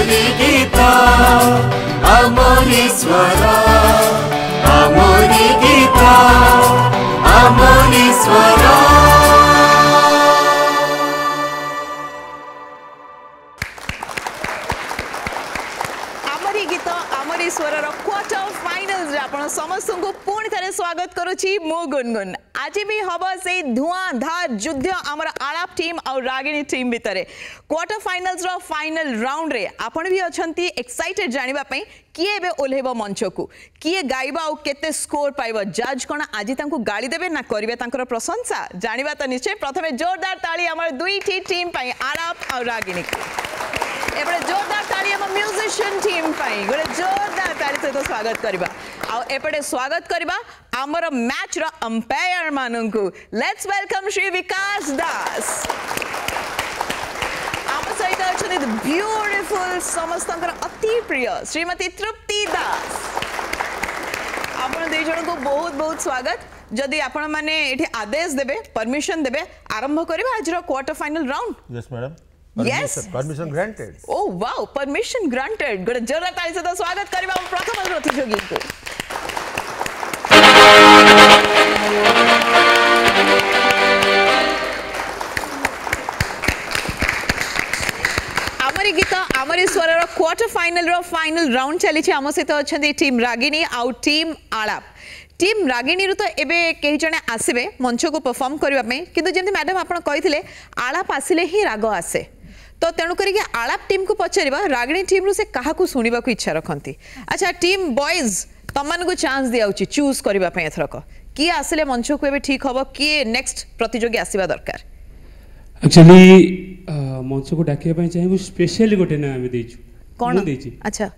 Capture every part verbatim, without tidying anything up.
आमोरी गीत आमोरी स्वर आमोरी गीत आमोरी स्वर। आमोरी गीत आमोरी स्वर क्वार्टर फाइनल्स रे आपण समस्त को पुणी थे स्वागत करुछि मु गुनगुन। आज भी हम से धुआंधार युद्ध आमर आलाप टीम और रागिणी टीम भितर क्वार्टर फाइनल्स रो फाइनल राउंड रे आपण भी अछंती एक्साइटेड जानिबा पई किए एबे ओल्हेबो मंच को किए गाइबा और केते स्कोर पाइबो जज कोन आज तांको गाली देबे ना करिवे तांकर प्रशंसा जानिबा त निश्चय। प्रथमे जोरदार ताली हमर दुई टी टीम पई आलाप और रागिणी एबे जोरदार ताली हम म्यूजिशियन टीम पई गोटे जोरदार ताली सहित स्वागत करबा आ एपटे स्वागत करबा हमर मैच रो अंपायर माननकु। लेट्स वेलकम श्री विकास दास आम सहित अछथि ब्यूटीफुल समस्तंकर अति प्रिय श्रीमती तृप्ति दास। आपण दुई जन को बहुत बहुत स्वागत। जदि आपण माने एठी आदेश देबे परमिशन देबे आरंभ करबा आज रो quarter final round. Yes madam. Yes. Permission granted. Oh wow, permission granted. गोटे जोरदार ताली से स्वागत करबा प्रथम प्रतियोगी को। आमरी गीत आमरी स्वर रो क्वार्टर फाइनल रो फाइनल राउंड चली छी। आम सहित अछंती टीम रागिणी आउ टीम आलाप। टीम रागिणी तो एबे कई जने आसीबे मंच को परफॉर्म करबा में, किंतु जेंति मैडम आपण कहिथिले आलाप आसिले ही राग आसे तो तेणु करिके आलाप टीम को पचारिबा रागिणी टीम रु से काहा को सुनिबा को इच्छा रखंती। अच्छा टीम बॉयज तमन को चांस दिया उची चूज करबा पे एथरक की आसिले मंच को एबे ठीक हबो कि नेक्स्ट प्रतियोगी आसीबा दरकार। एक्चुअली मंच को डाकिया पई चाहे स्पेशली गोटे ना हम देछु कोन देछि। अच्छा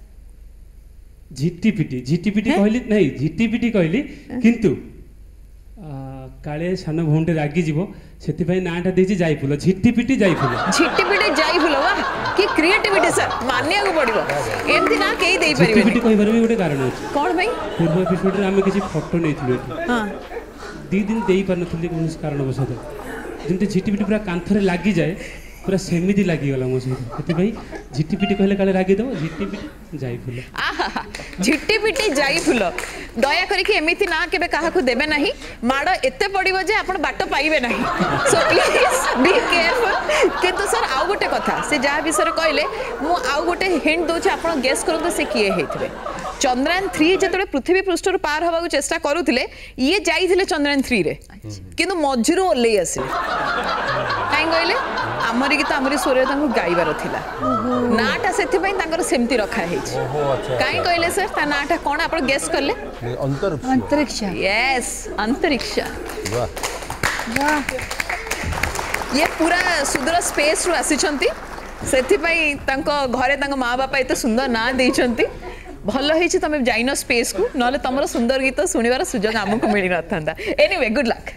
झिटीपिटी झिटीपिटी कहली नहीं झिटीपिटी कहली किंतु काले सान भौंटे रागी जीवो सेति पई नाटा देछि जायफुल झिटीपिटी जायफुल झिटीपिटी जायफुल वाह की क्रिएटिविटी सर मानिया को पड़िबो एमति ना केई देई परिबे। झिटीपिटी कहबार भी गोटे कारण अछि कोन भाई पूर्व एपिसोड रे हम किछि फोटो नेथिलु हां दी दिन देई पर नथली कोन कारण बसत जिंते झिटीपिटी पूरा कांथरे लागि जाय पूरा सेमिति लागि गला मो सहित सेति भाई झिटीपिटी कहले काले रागी दो झिटीपिटी जायफुल आहा झिटीपिटी जायफुल दया करके एमिति ना केबे काहा को देबे नाही माडो एते पड़िबो जे आपण बाटो पाइबे नाही। So please be careful. किंतु सर आउ गोटे कथा से जहा विषय कहले मु आउ गोटे हिंट दोछ आपण गेस करंतु से किए हेथिबे। चंद्रयान थ्री जतबे पृथ्वी पृष्ठ रु पार होबा को चेष्टा करूथिले ये जाईथिले चंद्रयान थ्री रे किंतु मझिरु ओल्लै आसिले काई कहले आमरी गीत आमरी स्वर तांको गाइबार थिला नाटा सेति पई तांकर सेमति रखा हेछि। काई कहले सर ता नाटा कोन आपण गेस करले अंतरिक्ष अंतरिक्ष। यस अंतरिक्ष। वाह वाह ये पूरा सुदूर स्पेस रु आसीचंती सेति पई तांको घरे तांको माँ बापा एते सुंदर ना देइचंती भल हेछि तमे जाइनो स्पेस को नले तमरो सुंदर गीत सुनिबार सुजोग हमको मिलि नथांदा। Anyway good luck.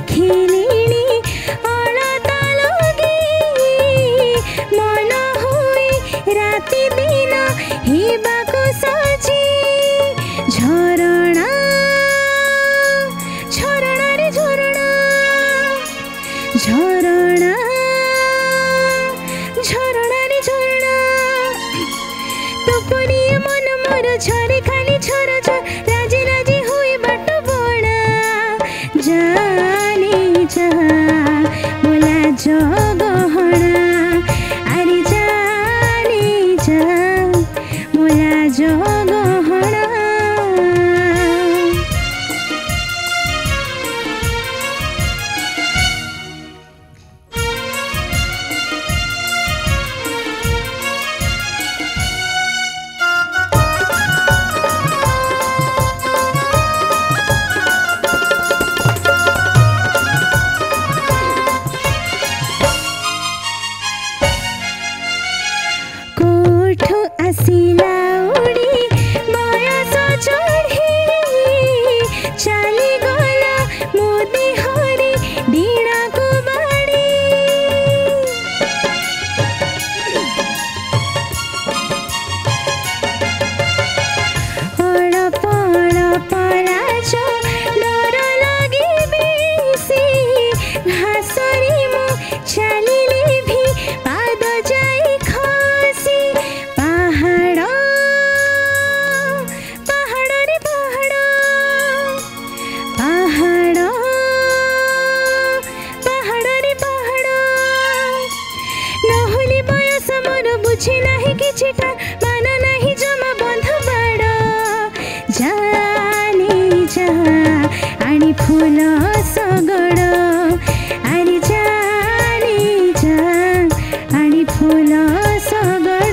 ଦେଖିଲିଣି ଅଳତା ଲଗେଇ ମନ ହୁଏ ରାତି ଦିନ ହେବାକୁ ସଜି ଝରଣା ଝରଣାରେ ଝରଣା ଝରଣା ଝରଣାରେ ଝରଣା ତୋପରି ମନ ମୋର ଝରେ ଖାଲି ଝର ଝର ରାଜି ରାଜି ହୋଇ ବାଟ ବଣା ଜାନି ଯା ମୋଲା ଜଗହଣା ଆରେ ଜାନି ଯା ମୋଲା ଜଗହଣା कोठो आसिला उड़ी बयस चढ़ी चली गला मोदी हरी डीणा को बाड़ी अड़प अड़प लाज डर लगे बेसी घासरी मु चलिले भी पाद जाई खसी पहाड़ पहाड़ रे पहाड़ पहाड़ पहाड़ रे पहाड़ नहली बयस मोर बुझी नाही किछिटा मान नाही जमा बंध बाड़ जानी जा आनी फूल सगड़ आनी जानी जा आनी फूल सगड़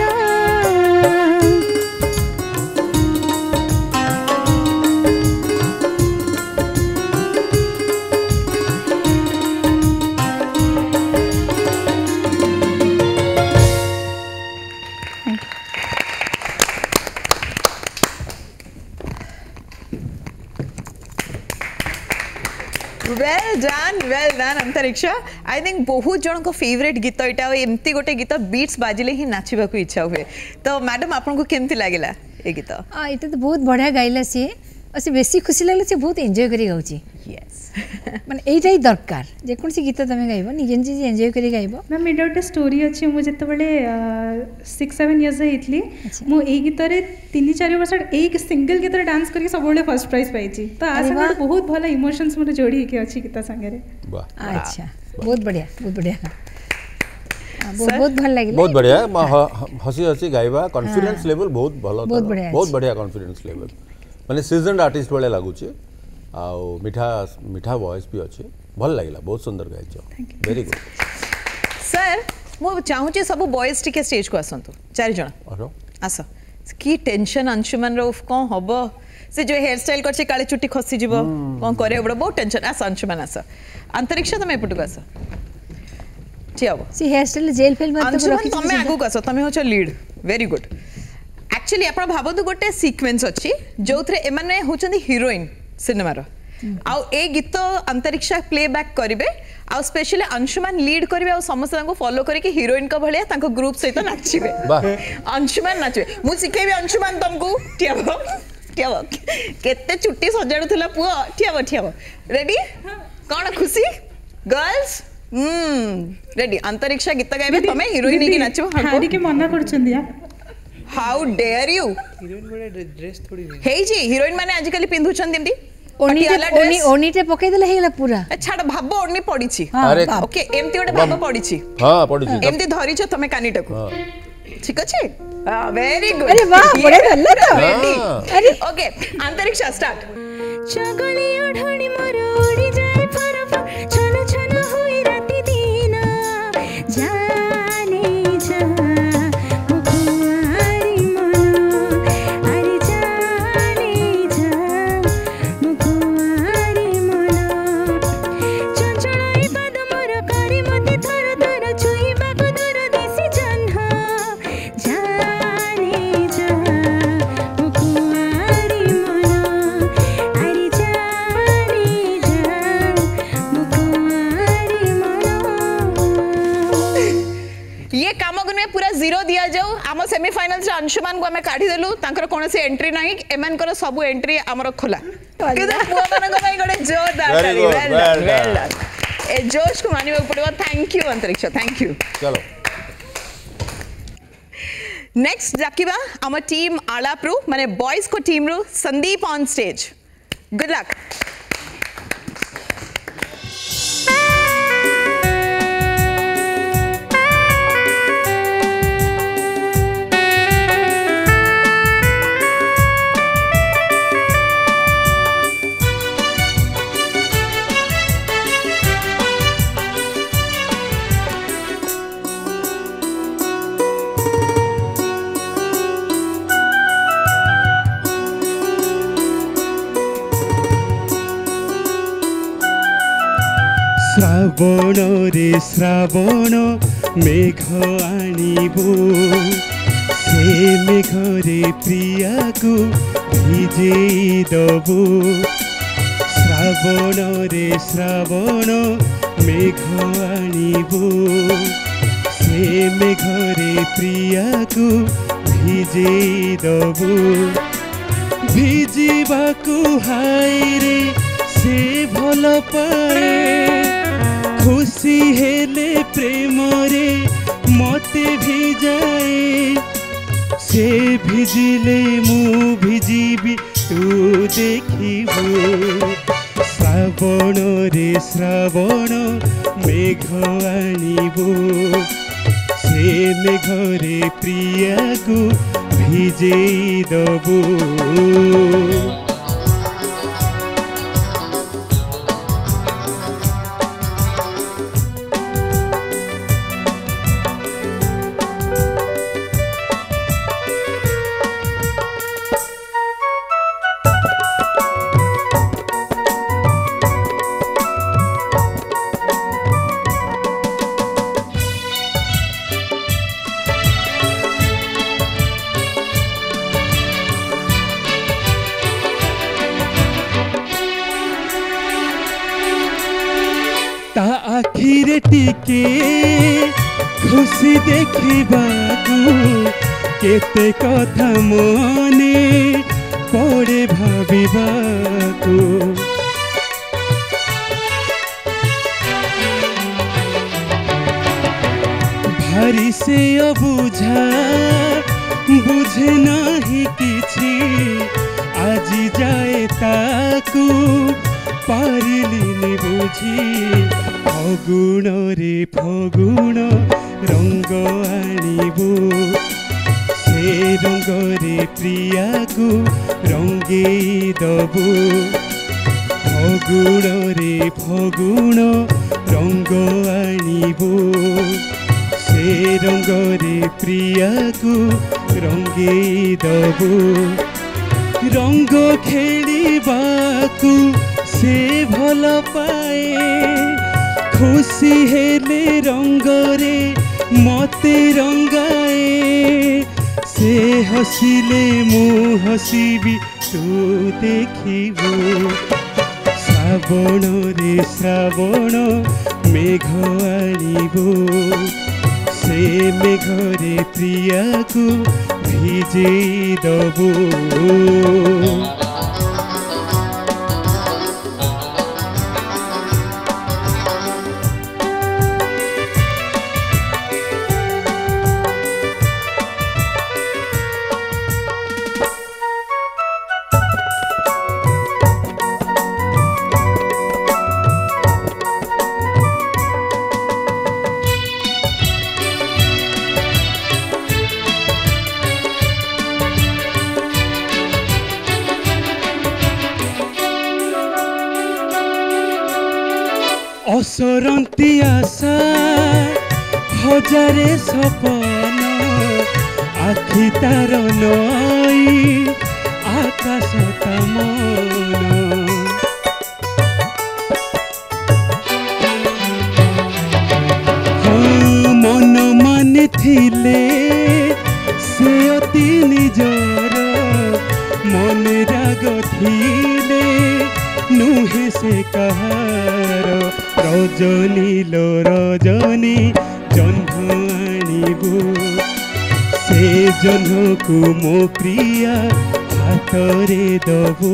well done well done Antariksh I think बहुत जन को फेवरेट गीत इटा एमती गोटे गीत बीट्स बाजिले ही नाचिबा को इच्छा हुए तो मैडम आपन को केमती लागिला ए गीत आ इटा तो बहुत बढ़िया गाइला सी असे बेसी खुशी लागले से बहुत एंजॉय करी गाउची यस माने एइटा ही दरकार जे कोन सी गीत तमे गाइबो निजे निजे एंजॉय करी गाइबो मैम एटा गोटे स्टोरी अच्छी मुझे बड़े सिक्स सेवेन इयर्स होती मु ए गीत रे तीन चार वर्ष एक सिंगल गीत डांस करके सब बड़े फर्स्ट प्राइज पाई तो आ संगे बहुत भल इमोशंस मोर जोड़ी के अच्छी गीत संगे वाह अच्छा बहुत बढ़िया बहुत बढ़िया आ, बहुत सर? बहुत भल लागिला बहुत बढ़िया म- ह- हसी हसी गाइबा कॉन्फिडेंस लेवल बहुत भलो बहुत तार। बढ़िया बहुत अछि। बढ़िया कॉन्फिडेंस लेवल माने सीजनड आर्टिस्ट वाले लागुची आ मीठा मीठा वॉइस भी अच्छे भल लागिला बहुत सुंदर गाइछ वेरी गुड सर मु चाहूची सब बॉयज टिके स्टेज को आसंतु चार जण अरो आस की टेंशन अंशुमान रो कोन हबो से जो हेयर स्टाइल करछे काले चुट्टी खसी जीवो कोन करे बड़ बहुत टेंशन आस अंशुमान आस अंतरिक्ष तमे एपटु आस ठियाबो सी हेयर स्टाइल जेल फेल मत अंशुमान रखी तमे आगु आस तमे होछ लीड वेरी गुड एक्चुअली आपण भाबतु गोटे सीक्वेंस अछि जोथरे एमाने होचंदी हीरोइन सिनेमार आउ ए गीत अंतरिक्ष प्लेबैक करिवे आउ स्पेशली अंशुमान लीड करिवे आउ समस्त को फॉलो करके हीरोइन का भलिया तांको ग्रुप सहित नाचिवे वाह अंशुमान नाचिवे मु सिखेबी अंशुमान तुमको ठियाबो ठियाबो केते चुट्टी सजाडुथला पुओ ठियाबो ठियाबो रेडी कोन खुशी गर्ल्स हम्म रेडी अंतरिक्ष गीत गाइबे तमे हीरोइन की नाचो हारी के मना करछन दिया हाउ डेयर यू हीरोइन बड़े ड्रेस थोड़ी हे जी हीरोइन माने आजकल पिंधुछन देमदी ओनीटे ओनी ओनीटे पकई देले हेला पूरा छाड़ भाबो ओनी पड़ीछि हाँ, अरे बाप। ओके एमती गोटे भाबो पड़ीछि हां पढुची एमती धरिछ तमे कानीटाकू हां ठीक अछि वेरी गुड अरे वाह, बड़ा धल्ला था। हाँ। अरे ओके अंतरिक्ष स्टार्ट चगली ओढ़णी मोर उड़ी जाए फर फर छन छन होई राति दिन जाने जा मुखुआरी मन अरे जाने जा मुखुआरी मन चंचलाई पाद मोर करे मते थर थर छुईबाकु दूर दिसि जन्ह जाने जा मुखुआरी मन अरे जाने जा पूरा जीरो दिया जाऊ आम सेमीफाइनल से अंशुमान को आम काढ़ी देलु तांकर कोनोसी एंट्री नाही एमानकर सब एंट्री हमर खोला किदा पुआ मानक भाई गडे जोरदार Very ताली good, well well done well done ए जोश को मानिबा पड़िबो thank you Antariksh thank you चलो नेक्स्ट जाकिबा आम टीम आलाप्रू माने बॉयज को टीम रु Sandeep on stage good luck श्रावण रे श्रावण मेघ आनिबो से मेघ रे प्रिया को भिजेई दबो श्रावण रे श्रावण मेघ आनिबो से मेघ रे प्रिया को भिजेई दबो भिजिबाकु हाय रे से भल पाए खुशी हेले प्रेम रे मते भिजाए से भिजिले मु भिजिबी तू देखिबो श्रावण रे श्रावण मेघ आनिबो से मेघ रे प्रिया को भिजेई दबो ता आखिरे टिके खुशी देखिबाकू केते कथा मने पड़े भाबिबाकू भारी से अबुझा बुझे नाही किछि आजी जाए ताकू पारिलिनी बुझी फगुण रे फगुण रंग आनिबो से रंग रे प्रिया को रंगेई दबो फगुण रे फगुण रंग आनिबो से रंग रे प्रिया को रंगेई दबो रंग खेलिबाकू से भल पाए खुशी हेले रंग रे मते रंगाए से हसिले मु हसिबी तू देखिबो श्रावण रे श्रावण मेघ आनिबो से मेघ रे प्रिया को भिजेई दबो असरंती आशा हजारे सपन आखि तार नई आकाश तमन मन मान थिले से अति निजर मन राग थिले नुहे से कहार रजनी लो रजनी जन्म आनिबो ଜହ୍ନକୁ ମୋ ପ୍ରିୟା ହାତରେ ଦବୁ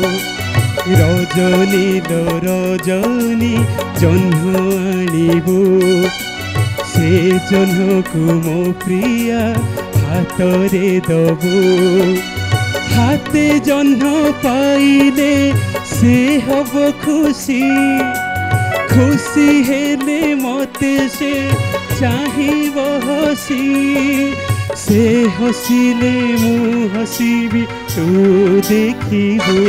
ରଜନୀଲ ରଜନୀ ଜହ୍ନ ଆଣିବୁ ସେ ଜହ୍ନକୁ ମୋ ପ୍ରିୟା ହାତରେ ଦବୁ ହାତେ ଜହ୍ନ ପାଇଲେ ସେ ହବ ଖୁସି ଖୁସି ହେଲେ ମତେ ସେ ଚାହିଁବ ହସି ସେ ହସିଲେ ମୁଁ ହସିବି ତୁ ଦେଖିବୁ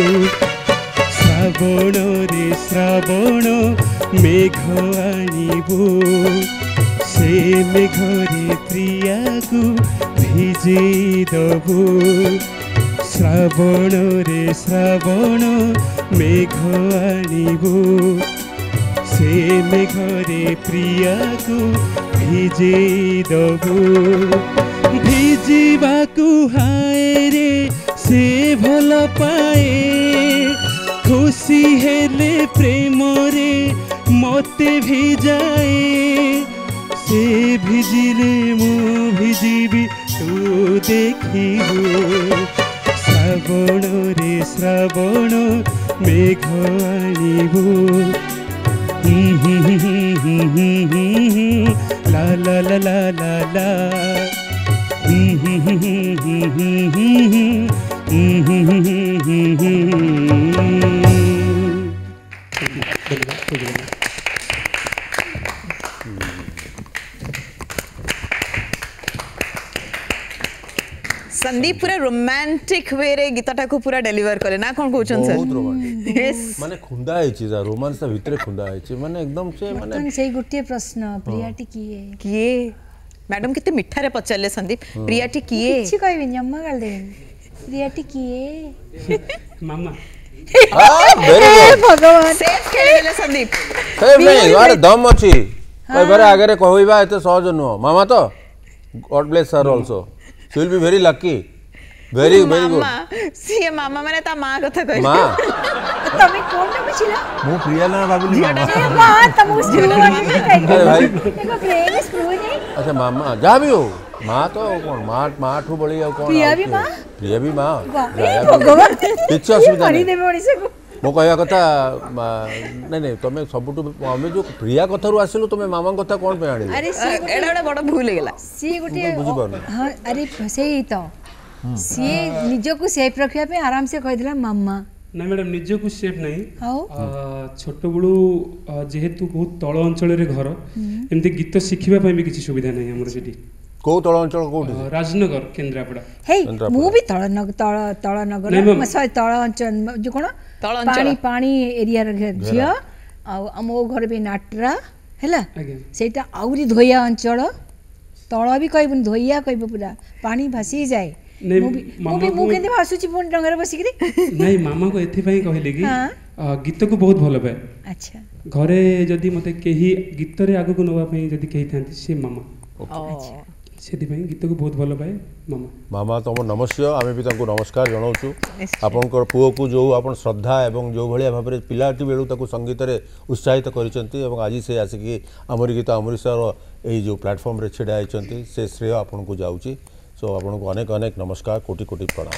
ଶ୍ରାବଣରେ ଶ୍ରାବଣ ମେଘ ଆଣିବୁ ସେ ମେଘରେ ପ୍ରିୟାକୁ ଭିଜେଇ ଦବୁ ଶ୍ରାବଣରେ ଶ୍ରାବଣ ମେଘ ଆଣିବୁ ସେ ମେଘରେ ପ୍ରିୟାକୁ ଭିଜେଇ ଦବୁ ଭିଜିବାକୁ ହାୟରେ ସେ ଭଲ ପାଏ ଖୁସି ହେଲେ ପ୍ରେମରେ ମତେ ଭିଜାଏ ସେ ଭିଜିଲେ ମୁଁ ଭିଜିବି ତୁ ଦେଖିବୁ ଶ୍ରାବଣରେ ଶ୍ରାବଣ ମେଘ ଆଣିବୁ ଲା ଲା ଲା ଲା ଲା ଲା संदीप पूरा रोमांटिक वे रे गीतटा को पूरा डेलीवर करे ना कोन कहउछन सर बहुत रोमांटिक यस माने खुंदा है चीज रोमांस भितरे खुंदा है माने एकदम से माने बर्तन से गोटे प्रश्न प्रियाटी किए किए मैडम कितने मिठा रे पचारले संदीप प्रियाटी किए किछि कहबि जम्मा गाल दे प्रियाटी किए मामा वेरी गुड भगवान सेफ खेल गेले संदीप सेफ नहीं यार दम अछि कोई बारे आगे रे कहइबा एते सहज नुह मामा तो god bless sir also she will be very lucky very very good मामा सी मामा माने ता मां कथा कहि मां तमे कोन न बुझिला मु प्रिया ना भाबिली मामा मां तम स्कूल अरे भाई एगो फ्रेंड स्कूल नहीं अच्छा मामा जा भी हो मां तो कौन मां मां ठू बड़ी और कौन प्रिया भी मां प्रिया भी मां भगवान किछ असुविधा नहीं नहीं देबे ओडिसे को मो कहया कथा नहीं नहीं तुम सबुठु हमें जो प्रिया कथा रु आसिलु तुम मामा कथा कोन पे आनी अरे सी एडा एडा बड़ भूल गेला सी गोटे बुझी पारनी हां अरे सेही तो सी निजको सेफ रखिया पे आराम से कह दिला मम्मा ना मैडम निजको सेफ नहीं हाउ छोट बड़ू जेहेतु बहुत तल अंचल रे घर एमती गीत शिखिबा पई भी किछि सुविधा नहीं हमर सेठी को तळ अंचल कोठी राजनगर केंद्रापड़ा हे मु भी तळ नग तळ तळ नगर सॉरी तळ अंचल जो कोन तळ अंचल पानी पानी एरिया रे झिया आ हमो घर भी नाटरा हैला सेटा आउरी धोया अंचल तळ भी कहबन धोया कहब पूरा पानी भासी जाए नहीं मु भी मु भी मु केंदे भासुची फोन डंगर बसिकरी नहीं मामा को एथि पई कहले कि गीत को बहुत भलो पाए अच्छा घरे जदी मते केही गीत रे आगु को नवा पई जदी केही थांती से मामा अच्छा सेति पई गीत को बहुत भलो पाए मामा मामा तुम नमस्कार आमे भी तांको नमस्कार जनाउछु आपनकर पुओ को जो आपन श्रद्धा एवं जो भलिया भाबरे पिलाटी बेलु ताको संगीत रे उत्साहित करिसंती एवं आज से आसिकी अमर गीत अमृतसर ए जो प्लेटफॉर्म रे छिडा आइचंती से श्रेय आपन को जाउची सो आपन को अनेक अनेक नमस्कार कोटि कोटि प्रणाम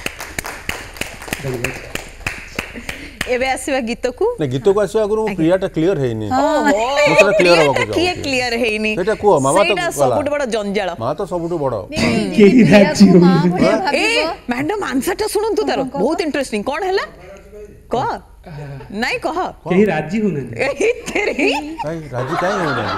एबे आसीबा गीत को ने गीत को आसीबा गुरु प्रियाटा क्लियर हेनी मोतरा क्लियर होबा को किए क्लियर हेनी सेटा को मामा तो सबुट बड़ जंजाल मां तो सबुट बड़ केही राज्य ए मैडम आंसरटा सुनंतु तारो बहुत इंटरेस्टिंग कोन हैला क नहीं कह केही राज्य होना ए तेरी भाई राजी काई हो ना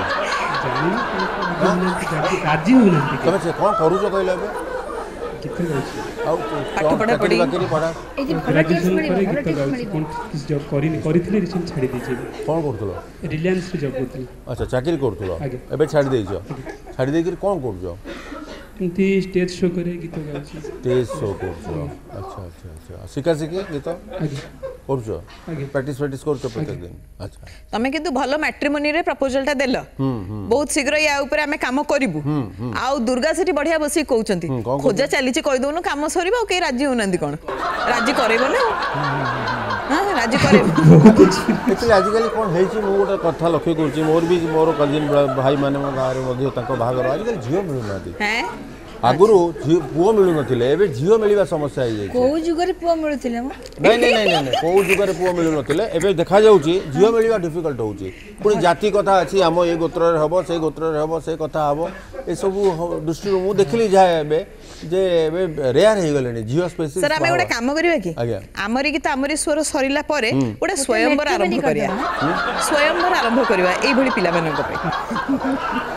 राज्य होना तमे से कोन करू जो कहले बे कितने गाउछ आउ पाठ पढ़ा पड़ी बाकी पढ़ा ए जे भलो टिप्स ग्रेजुएशन मिली करे भलो गीत टिप्स गाउछ मिली कोन किस जॉब करिनि करिथिले रिसेंट छाडी देछि कोन करथलो रिलायंस रे जॉब करथिले अच्छा चाकरी करथलो आगे। एबे छाडी देइछो छाडी देइकि कोन करजो एमती स्टेज शो करे गीत गाउछ तेज शो करजो अच्छा अच्छा अच्छा सिका सिकी गीत आगे करजो आगे। प्रैक्टिस प्रैक्टिस करजो प्रत्येक दिन अच्छा तमे किंतु भलो मैट्रिमोनी रे प्रपोजलटा देल बहुत शीघ्र या ऊपर आमे काम करिवु आउ दुर्गा सेठी बढ़िया बसी कहउचंती हम्म, कौन खोजा चलीची कहि दोनु काम सरीबा ओ के राजी होनंदी कोन राजी करेबो ना हां राजी करेबो एक्चुअली आजिकल कोन हेछि मो गोटे कथा लक्ष्य करछि मोर भी मोर कजिन भाई माने मो गारे मध्ये तांको भागर आजिकल जियो मिलु नादी हैं आगुरु पुओ मिलु नथिले एबे झियो मिलिबा समस्या हे जाय को जुगरे पुओ मिलुथिले म नहीं नहीं नहीं नहीं को जुगरे पुओ मिलु नथिले एबे देखा जाउची झियो मिलिबा डिफिकल्ट होउची पुनी जाति कथा अछि हम ए गोत्र रे हबो से गोत्र रे हबो से कथा हबो ए सब दृष्टि मु देखली जाय एबे जे एबे रेयर हे गलेनी झियो स्पेसिस सर हमें गोटे काम करिवा कि हमरी कि त हमरी स्वर सरिला परे गोटे स्वयंवर आरंभ करिया स्वयंवर आरंभ करिवा एई भली पिला मनन को पे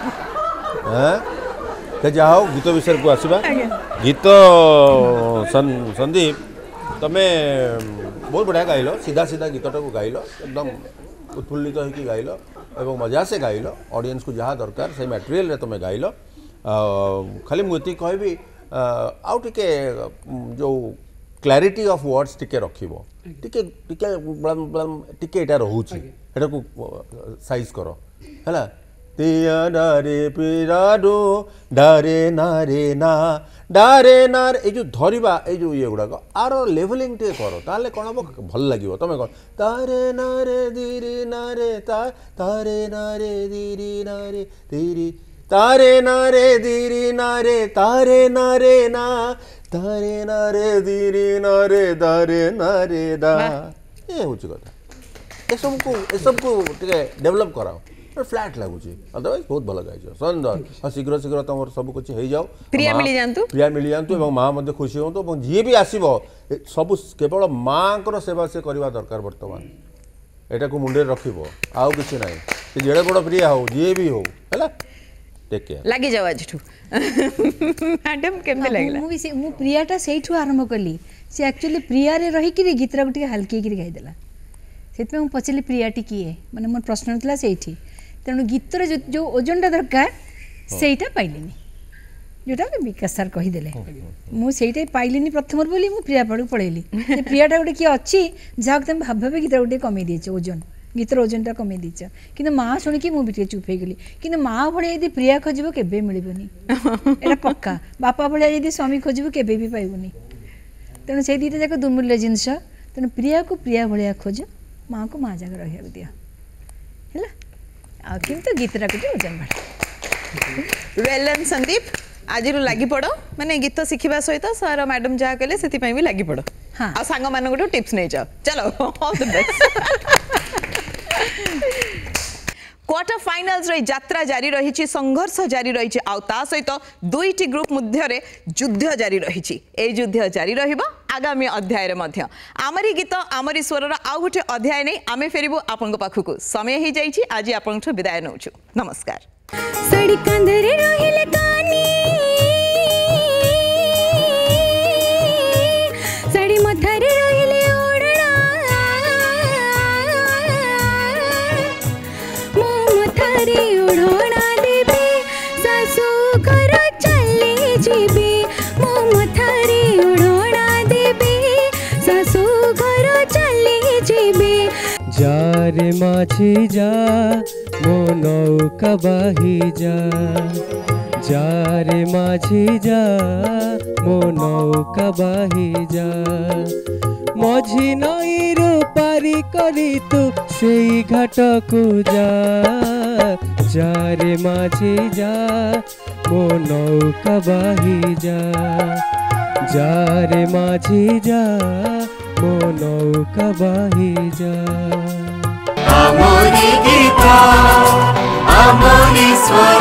हां ते जाओ गीत विषय को आसवा गीत संदीप तमे बहुत बढ़िया गाइल सीधा सीधा गीतटा को गाइल एकदम उत्फुल्लित होकर गाइल एवं मजा से गाइल ऑडियंस को जहाँ दरकार से मटेरियल रे तुम गाइल खाली मुझे कहबी आउ टिके जो क्लैरिटी ऑफ वर्ड्स टिके रखिबो टिके टिके टिके एटा रहूची एटा को साइज करो हैला तिया डारे पिराडो डारे नारे ना डारे नार ए जो धरिबा ए जो ये गुडा आर लेवलिंग टे करो ताले कोन भल लागिवो तमे कोन तारे नारे दिरी नारे ता तारे नारे दिरी नारे दिरी तारे नारे दिरी नारे तारे नारे ना तारे नारे दिरी नारे दारे नारे दा ए होची कथा ए सब को ए सब को टिके डेवलप कराओ फ्लैट लगुची अदरवाइज बहुत भल गाइछ सुंदर आ शीघ्र शीघ्र तमर सब कुछ हे जाओ प्रिया मिली जानतु प्रिया मिली जानतु एवं मां मध्ये खुशी होतो एवं जे भी आसीबो सब केवल मां कर सेवा से करबा दरकार वर्तमान एटा को मुंडे रखिबो आउ किछ नाही से जेडे बड़ प्रिया हो जे भी हो हैला टेक केयर लागि जाव आजठू मैडम केमते लागला मु भी मु प्रियाटा सेठू आरंभ करली से एक्चुअली प्रिया रे रही कि गीतरा गुटे हल्की कि गाई देला सेतमे मु पचली प्रियाटी किए माने मोर प्रश्न थला सेठी तेणु गीतर जो जो ओजनटा दरकार सेटा पाइलिनी जोटा विकास सर कहीदेले मुझे पाइलिनी प्रथम बोली मु प्रिया पड़ू पड़ेली प्रियाटा गोटे किए अच्छी जहाँ तुम भाव भाव गीत गोटे कमे दीच ओजन गीतर ओजनटा कमे दीच कि माँ शुणिकी मुझे चुप हो गली कि माँ भाया यदि प्रिया खोजब केबे मिलबनी एटा पक्का बापा भाया यदि स्वामी खोजब केबे भी पाइबनी तेणु से दुईटा जाक दुर्मूल्य जिनस तेणु प्रिया को प्रिया भाया खोज माँ को माँ जगह रहा दिया है आ किंतु गीतरा को ओजन बढ़ा वेल डन संदीप आज लगी पड़ माने गीत शिखा सहित सर मैडम जहाँ कहले से भी लगी पड़ हाँ आ सांग मान टिप्स नहीं जाओ चलो all the best quarter finals रे यात्रा जारी रही संघर्ष जारी रही आउ ता सहित दुईटी ग्रुप मध्य युद्ध जारी रही ए युद्ध जारी रहिबो आगामी अध्याय रे मध्य आमरी गीत आमरी स्वर आउ गोटे अध्याय नहीं आमे फेरिबो आपन पाखकु समय ही जाइछि आज आपन विदाय नउछु नमस्कार सड़ी कंधरे रहिले कानी सड़ी मथरे रहिले ओडना मो मथरे ओढोना देबे सासु घर चले जीबे मो मथरे ओढोना देबे सासु घर चले जीबे जा रे माछी जा मो नौका बाही जा जा रे माझी जा मो नौका बाही जा मझी नई रू पारी करी तू सेई घाट को जा जा रे माझी जा मो नौका बाही जा जा रे माझी जा मो नौका बाही जा आमोरी गीता आमोरी स्वर